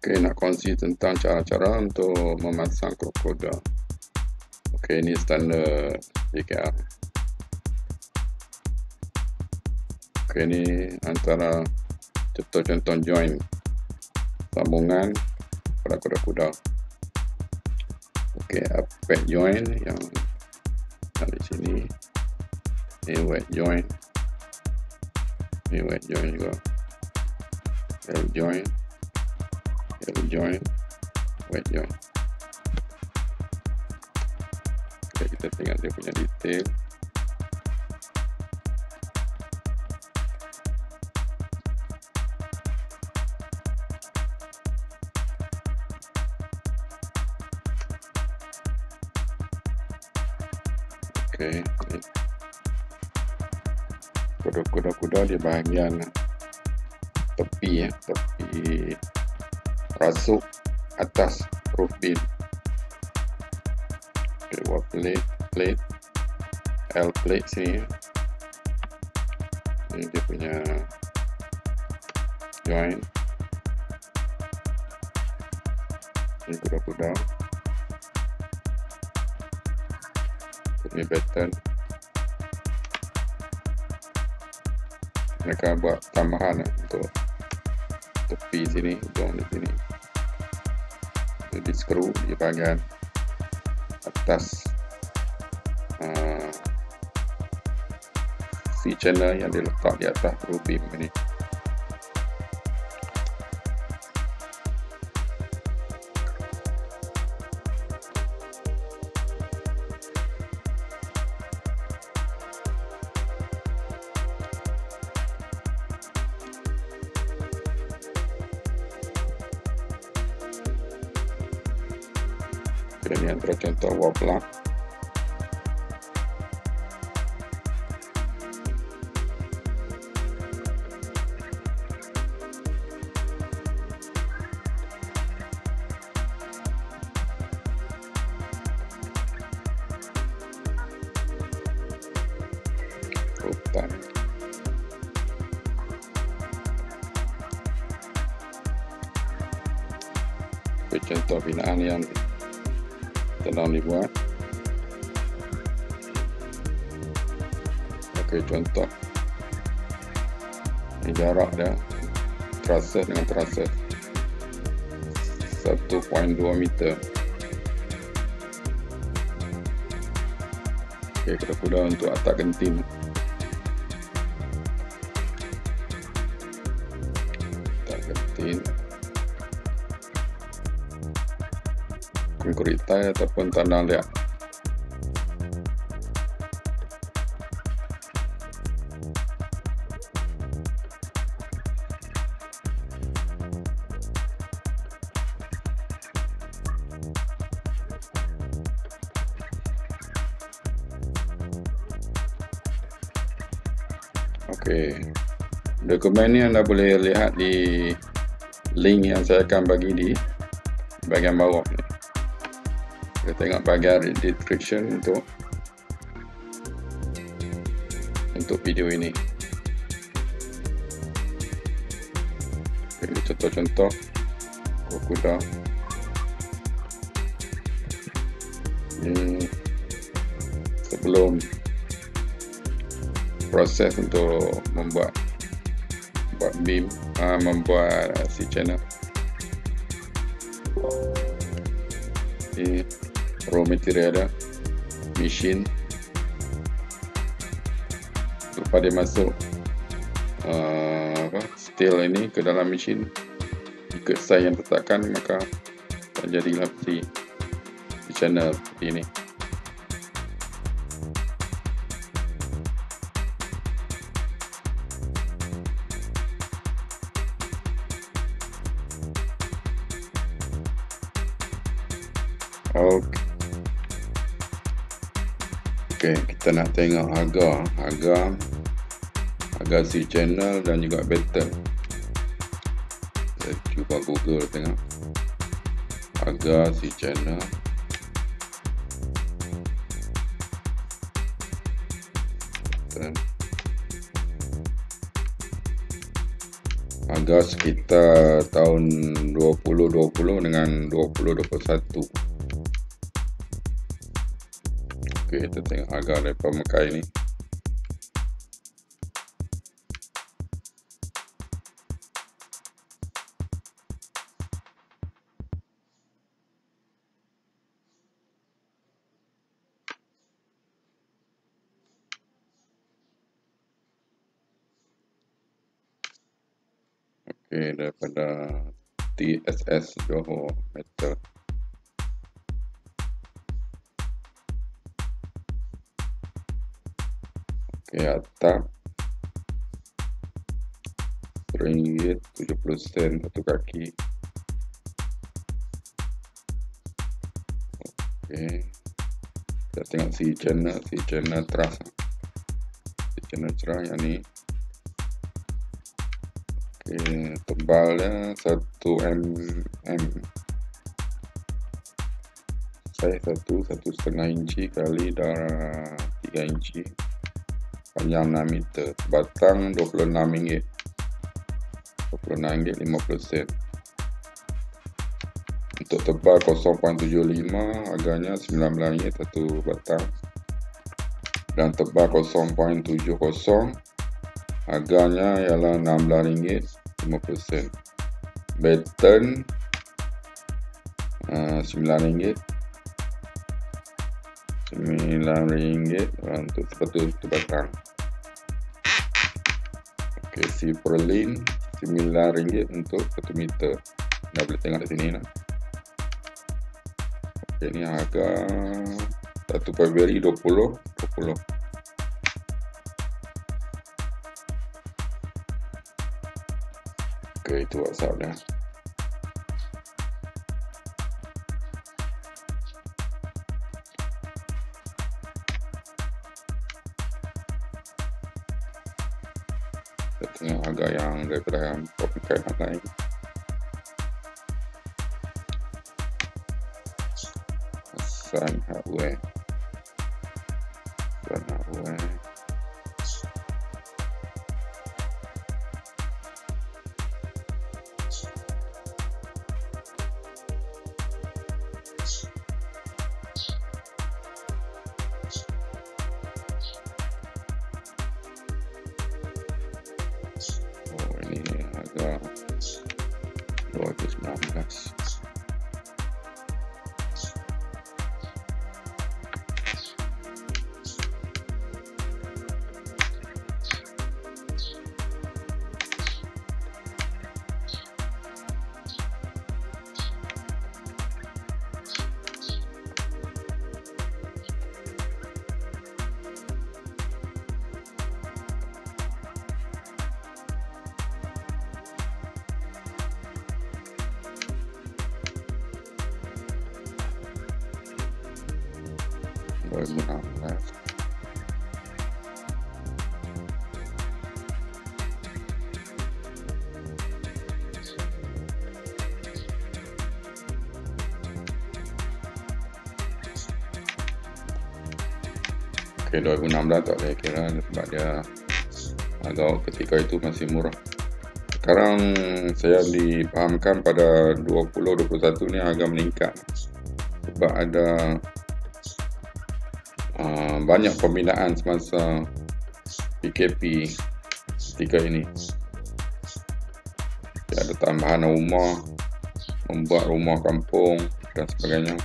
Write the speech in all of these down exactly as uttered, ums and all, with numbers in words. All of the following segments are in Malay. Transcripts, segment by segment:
Okey, nak kongsi tentang cara-cara untuk memasang kekuda. Okey, ini standard J K R. Okey, ini antara contoh-contoh join sambungan pada kuda-kuda. Okey, pad join yang di sini. Ini wet join. Ini wet join juga. L join. L join, wet join. Okay, kita tengok dia punya detail. Okay, kuda-kuda di bahagian tepi ya, tepi rasuk atas roof beam. Okay, wall plate, plate, L plate sini. Ini dia punya joint. Ini kuda-kuda. Ini Baten. Mereka buat tambahan untuk tepi sini, joint di sini. Di skru di bahagian atas uh, C channel yang diletak di atas roof beam ini. Ini antara contoh wall plug. Hutan. Ini contoh binaan yang sedang dibuat. Okey, contoh ini jarak dia truses dengan truses satu koma dua meter. Okey, kuda-kuda untuk atak genting. Atak genting kuritai ataupun tanah liat. Okey, dokumen ni anda boleh lihat di link yang saya akan bagi di bahagian bawah ni. Kita tengok bahagian description untuk untuk video ini. Ini contoh-contoh kuda. Ini sebelum proses untuk membuat buat beam, uh, membuat uh, C channel. Ini raw material ada, mesin. Lepas dia masuk uh, apa, steel ini ke dalam mesin, ikut size yang letakkan, maka jadilah si, si channel seperti ini. Okey. Okey, kita nak tengok harga, harga, harga C channel dan juga Baten. Saya cuba Google tengok harga C channel. Baten. harga sekitar tahun dua puluh dua puluh dengan dua puluh dua puluh satu. Oke, kita tengok harga dari Pembekal ini. Oke, daripada T S S Johor Metal. Oke, atap ringgit tujuh puluh sen satu kaki. Oke, kita tengok si channel, si channel truss, si channel truss yang ni. Oke, tebalnya satu milimeter, saya satu satu setengah inci kali darah tiga inci, panjang enam meter, batang dua puluh enam ringgit, dua puluh enam ringgit lima puluh sen. Untuk tebal kosong koma tujuh lima harganya sembilan belas ringgit satu batang, dan tebal kosong koma tujuh kosong harganya ialah enam belas ringgit lima puluh sen. Baten uh, sembilan ringgit sembilan ringgit untuk satu batang. Oke, si purlin sembilan ringgit untuk satu meter. Anda boleh tengok di sini lah. Oke, ini harga satu Februari dua puluh dua puluh. Oke, itu WhatsApp-nya. Kita tengok harga yang daripada yang Pembekal yang lain. Pasang hardware. Pasang hardware. dua ribu enam belas. dua ribu enam belas. Oke, dua ribu enam belas tak saya kira sebab dia agak ketika itu masih murah. Sekarang saya dipahamkan pada dua puluh dua puluh satu ni agak meningkat sebab ada Uh, banyak pembinaan semasa P K P ketika ini. Dia ada tambahan rumah, membuat rumah kampung dan sebagainya.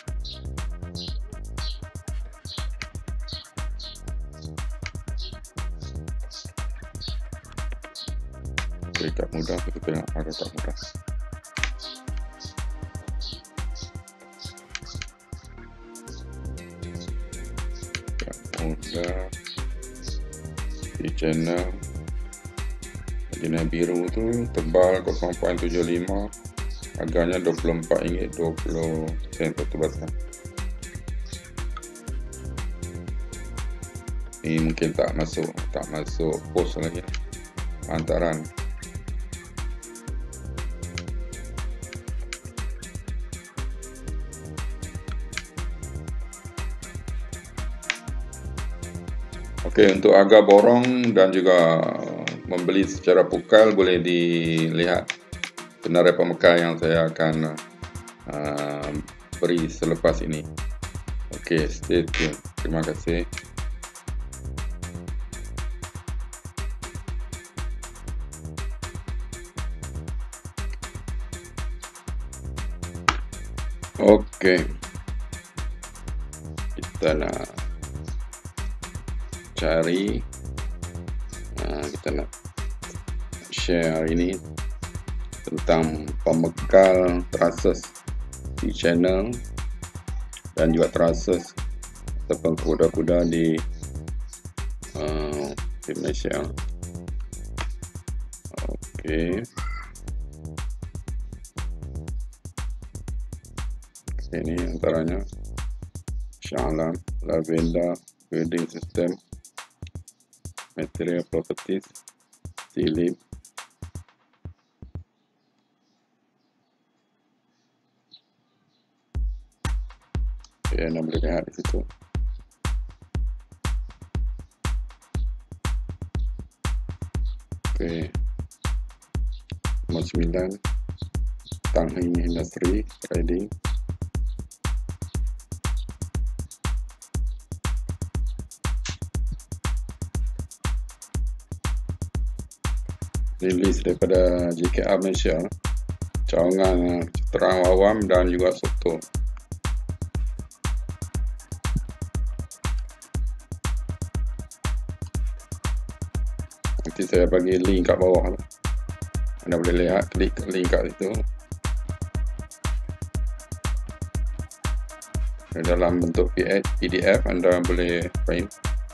Oke, tak mudah, kita tengok harga tak mudah. Mudah di channel Madinah biru tu tebal kosong koma tujuh lima, harganya dua puluh empat ringgit dua puluh sen satu batang. Ini mungkin tak masuk tak masuk pos lagi hantaran. Oke, untuk harga borong dan juga membeli secara pukal, boleh dilihat Senarai Pembekal yang saya akan uh, beri selepas ini. Okey, stay tune. Terima kasih. Okey, kita nak cari, uh, kita nak share hari ini tentang pembekal truses di channel dan juga truses ataupun kuda-kuda di, uh, di Malaysia. Okey. Ini antaranya Syalam, lavender, building system, material properties, silip, okay, anda boleh lihat di situ. Okay. Nombor sembilan, Tanghing Industry Trading. Rilis daripada J K R Malaysia, cawangan keterangan awam dan juga foto. Nanti saya bagi link kat bawah, anda boleh lihat, klik link kat situ. Dalam bentuk P D F anda boleh print.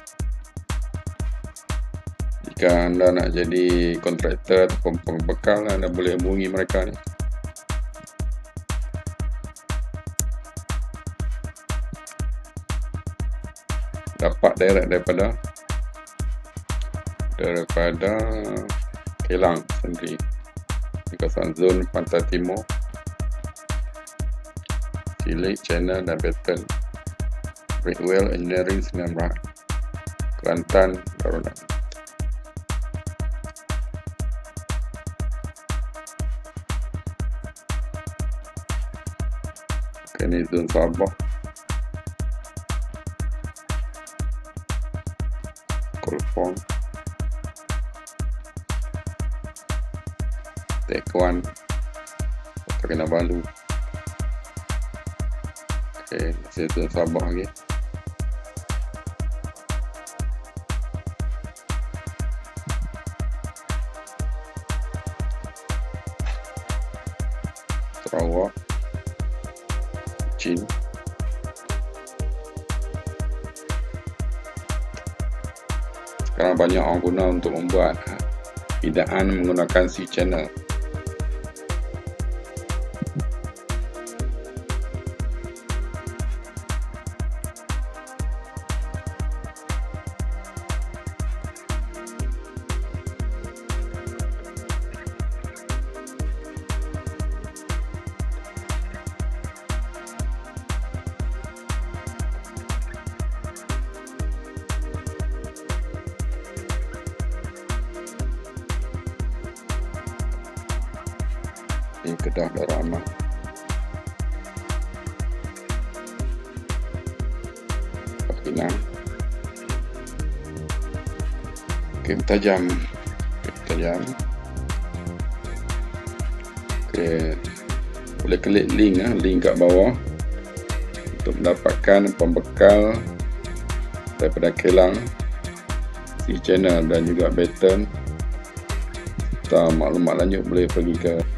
Jika anda nak jadi kontraktor atau pembekal, anda boleh hubungi mereka ni. Dapat direct daripada daripada Kelang sendiri di kawasan zon Pantai Timur, Silik, China dan Baten. Brickwell Engineering Sembilan Belas, Kelantan, Darunat. Ini zon Sabah, Kolpong, Tekuan, Kota Kinabalu. Okey, masih zon Sabah lagi. Sarawak, Chin. Sekarang banyak orang guna untuk membuat binaan menggunakan C channel. Ini Kedah Darama. Pinang. Okey, tajam. Tajam. Okey. Boleh klik link ah, link kat bawah untuk mendapatkan pembekal daripada Kelang, C channel dan juga Baten. Serta maklumat lanjut boleh pergi ke